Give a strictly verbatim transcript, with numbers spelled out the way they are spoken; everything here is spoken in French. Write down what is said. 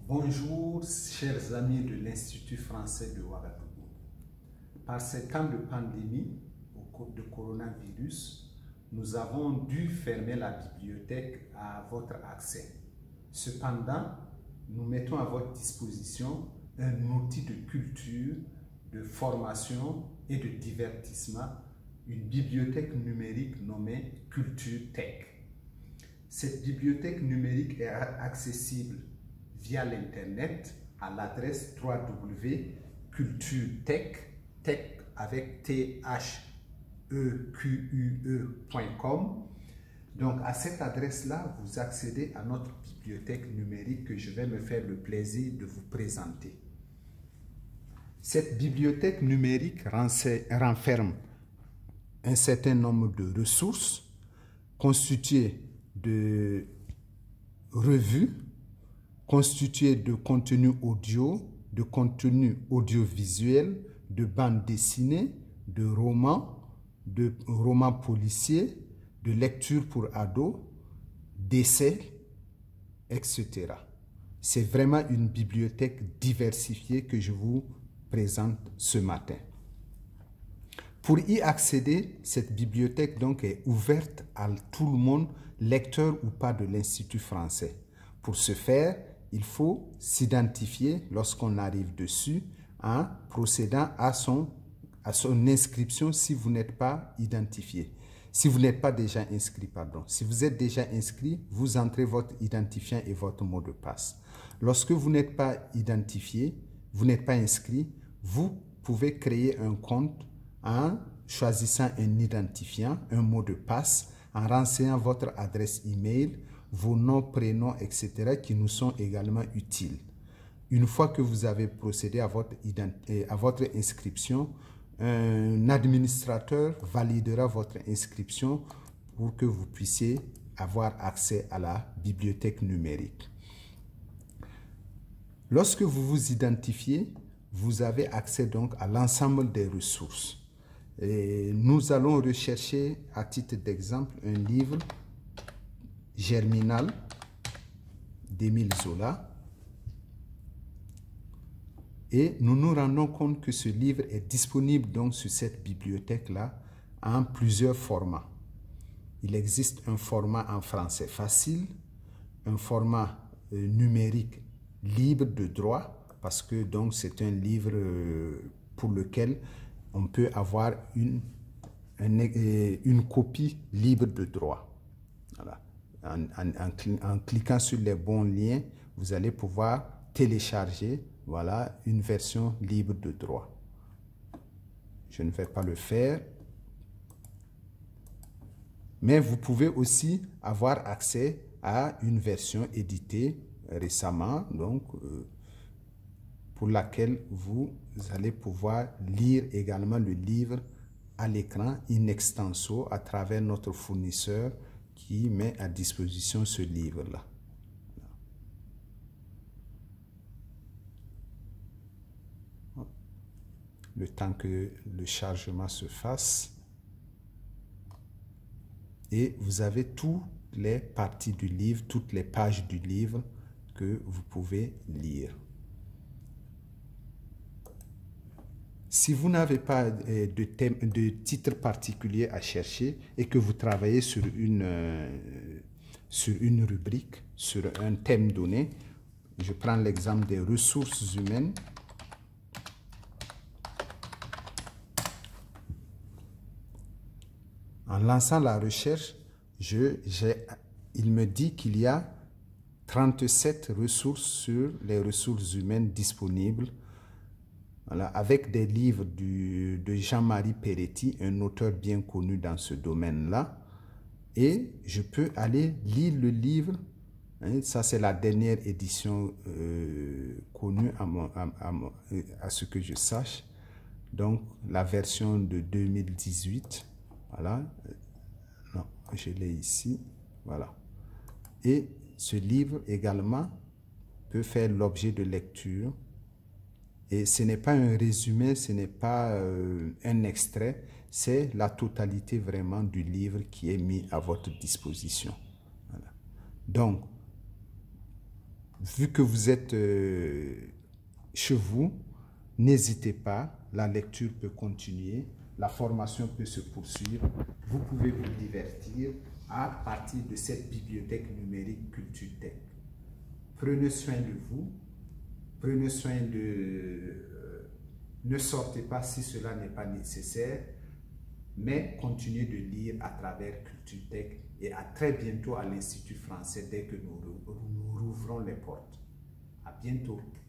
Bonjour, chers amis de l'Institut français de Ouagadougou. Par ces temps de pandémie au cours de coronavirus, nous avons dû fermer la bibliothèque à votre accès. Cependant, nous mettons à votre disposition un outil de culture, de formation et de divertissement, une bibliothèque numérique nommée Culture Tech. Cette bibliothèque numérique est accessible via l'Internet à l'adresse w w w point culture tech, tech avec T H E Q U E point com. Donc à cette adresse-là, vous accédez à notre bibliothèque numérique que je vais me faire le plaisir de vous présenter. Cette bibliothèque numérique renferme un certain nombre de ressources constituées de revues, constituées de contenu audio, de contenu audiovisuel, de bandes dessinées, de romans, de romans policiers, de lectures pour ados, d'essais, et cetera. C'est vraiment une bibliothèque diversifiée que je vous présente ce matin. Pour y accéder, cette bibliothèque donc est ouverte à tout le monde, lecteur ou pas de l'Institut français. Pour ce faire, il faut s'identifier lorsqu'on arrive dessus en procédant à son, à son inscription si vous n'êtes pas identifié. Si vous n'êtes pas déjà inscrit, pardon. Si vous êtes déjà inscrit, vous entrez votre identifiant et votre mot de passe. Lorsque vous n'êtes pas identifié, vous n'êtes pas inscrit, vous pouvez créer un compte en choisissant un identifiant, un mot de passe, en renseignant votre adresse email, vos noms, prénoms, et cetera qui nous sont également utiles. Une fois que vous avez procédé à votre, à votre inscription, un administrateur validera votre inscription pour que vous puissiez avoir accès à la bibliothèque numérique. Lorsque vous vous identifiez, vous avez accès donc à l'ensemble des ressources. Et nous allons rechercher, à titre d'exemple, un livre Germinal d'Émile Zola. Et nous nous rendons compte que ce livre est disponible donc sur cette bibliothèque-là en plusieurs formats. Il existe un format en français facile, un format euh, numérique libre de droit, parce que donc c'est un livre euh, pour lequel on peut avoir une, une, une copie libre de droit. Voilà. En, en, en, en cliquant sur les bons liens, vous allez pouvoir télécharger voilà, une version libre de droit. Je ne vais pas le faire. Mais vous pouvez aussi avoir accès à une version éditée récemment, donc euh, pour laquelle vous allez pouvoir lire également le livre à l'écran in extenso à travers notre fournisseur qui met à disposition ce livre-là. Le temps que le chargement se fasse. Et vous avez toutes les parties du livre, toutes les pages du livre que vous pouvez lire. Si vous n'avez pas de, thème, de titre particulier à chercher et que vous travaillez sur une, euh, sur une rubrique, sur un thème donné, je prends l'exemple des ressources humaines. En lançant la recherche, je, il me dit qu'il y a trente-sept ressources sur les ressources humaines disponibles. Voilà, avec des livres du, de Jean-Marie Peretti, un auteur bien connu dans ce domaine-là. Et je peux aller lire le livre. Hein, ça, c'est la dernière édition euh, connue à, mon, à, à, à ce que je sache. Donc, la version de deux mille dix-huit. Voilà. Non, je l'ai ici. Voilà. Et ce livre également peut faire l'objet de lecture. Et ce n'est pas un résumé, ce n'est pas euh, un extrait, c'est la totalité vraiment du livre qui est mis à votre disposition. Voilà. Donc, vu que vous êtes euh, chez vous, n'hésitez pas, la lecture peut continuer, la formation peut se poursuivre, vous pouvez vous divertir à partir de cette bibliothèque numérique CultureTech. Prenez soin de vous, prenez soin de... Euh, ne sortez pas si cela n'est pas nécessaire, mais continuez de lire à travers CultureTech et à très bientôt à l'Institut français dès que nous, nous rouvrons les portes. À bientôt.